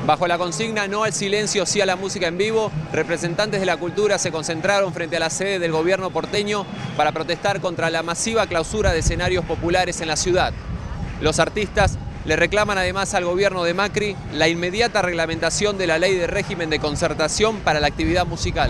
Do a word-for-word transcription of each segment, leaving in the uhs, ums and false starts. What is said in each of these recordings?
Bajo la consigna "No al silencio, sí a la música en vivo", representantes de la cultura se concentraron frente a la sede del gobierno porteño para protestar contra la masiva clausura de escenarios populares en la ciudad. Los artistas le reclaman además al gobierno de Macri la inmediata reglamentación de la ley de régimen de concertación para la actividad musical.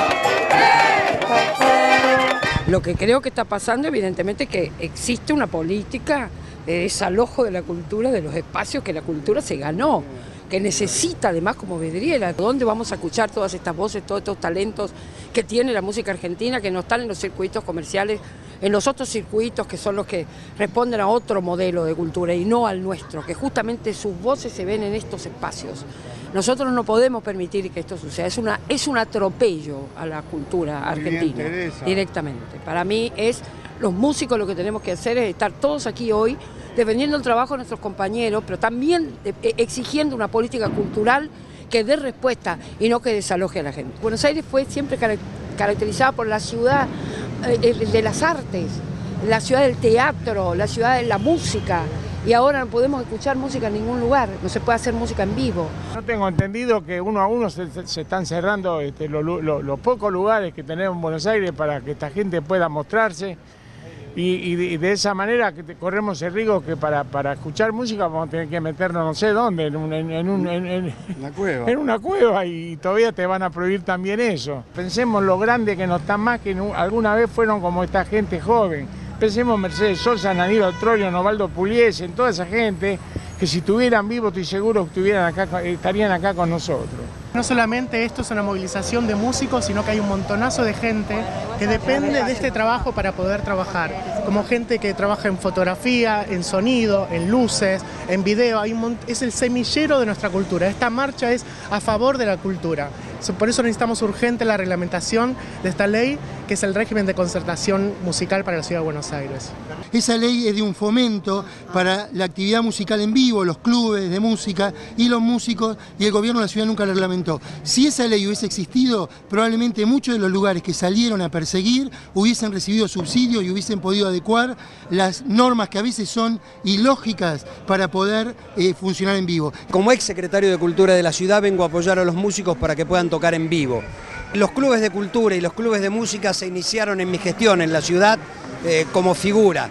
Lo que creo que está pasando, evidentemente, es que existe una política de desalojo de la cultura, de los espacios que la cultura se ganó, que necesita además como vidriera. ¿Dónde vamos a escuchar todas estas voces, todos estos talentos que tiene la música argentina, que no están en los circuitos comerciales, en los otros circuitos que son los que responden a otro modelo de cultura y no al nuestro, que justamente sus voces se ven en estos espacios? Nosotros no podemos permitir que esto suceda, es, una, es un atropello a la cultura argentina, directamente. Para mí es, los músicos lo que tenemos que hacer es estar todos aquí hoy, defendiendo el trabajo de nuestros compañeros, pero también exigiendo una política cultural que dé respuesta y no que desaloje a la gente. Buenos Aires fue siempre caracterizada por la ciudad de las artes, la ciudad del teatro, la ciudad de la música, y ahora no podemos escuchar música en ningún lugar, no se puede hacer música en vivo. No tengo entendido que uno a uno se, se están cerrando este, los lo, lo pocos lugares que tenemos en Buenos Aires para que esta gente pueda mostrarse. Y, y, de, y de esa manera que te, corremos el riesgo que para, para escuchar música vamos a tener que meternos no sé dónde, en, un, en, en, un, en, en una cueva. En una cueva, y todavía te van a prohibir también eso. Pensemos lo grande que no están más, que no, alguna vez fueron como esta gente joven. Pensemos en Mercedes Sosa, en Aníbal Troilo, en Osvaldo Pugliese, en toda esa gente que si estuvieran vivos estoy seguro que estuvieran acá, estarían acá con nosotros. No solamente esto es una movilización de músicos, sino que hay un montonazo de gente que depende de este trabajo para poder trabajar. Como gente que trabaja en fotografía, en sonido, en luces, en video. Hay un es el semillero de nuestra cultura. Esta marcha es a favor de la cultura. Por eso necesitamos urgente la reglamentación de esta ley, que es el régimen de concertación musical para la Ciudad de Buenos Aires. Esa ley es de un fomento para la actividad musical en vivo, los clubes de música y los músicos, y el gobierno de la ciudad nunca la reglamentó. Si esa ley hubiese existido, probablemente muchos de los lugares que salieron a perseguir hubiesen recibido subsidios y hubiesen podido adecuar las normas que a veces son ilógicas para poder eh, funcionar en vivo. Como ex secretario de Cultura de la ciudad vengo a apoyar a los músicos para que puedan tocar en vivo. Los clubes de cultura y los clubes de música se iniciaron en mi gestión en la ciudad eh, como figura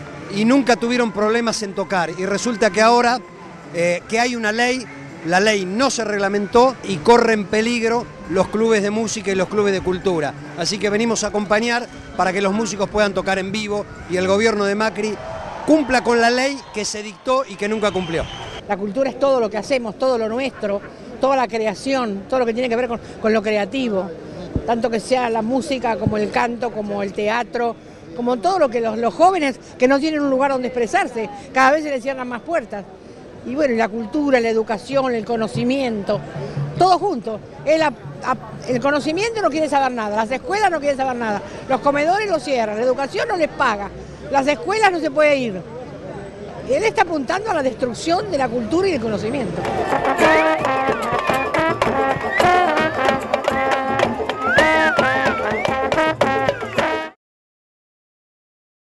y nunca tuvieron problemas en tocar, y resulta que ahora eh, que hay una ley, la ley no se reglamentó y corre en peligro los clubes de música y los clubes de cultura. Así que venimos a acompañar para que los músicos puedan tocar en vivo y el gobierno de Macri cumpla con la ley que se dictó y que nunca cumplió. La cultura es todo lo que hacemos, todo lo nuestro, toda la creación, todo lo que tiene que ver con, con lo creativo, tanto que sea la música como el canto, como el teatro, como todo lo que los, los jóvenes que no tienen un lugar donde expresarse, cada vez se les cierran más puertas. Y bueno, la cultura, la educación, el conocimiento, todo junto. El, a, a, el conocimiento no quiere saber nada, las escuelas no quieren saber nada, los comedores los cierran, la educación no les paga, las escuelas no se puede ir. Él está apuntando a la destrucción de la cultura y del conocimiento.